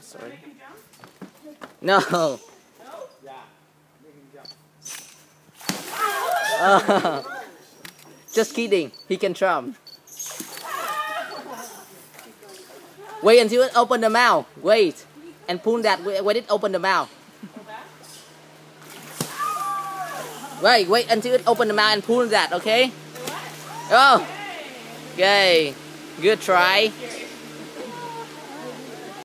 sorry. No. Just kidding. He can jump. Wait until it open the mouth. Wait. And pull that when it open the mouth. Wait until it open the mouth and pull that, okay? Oh. Okay. Good try.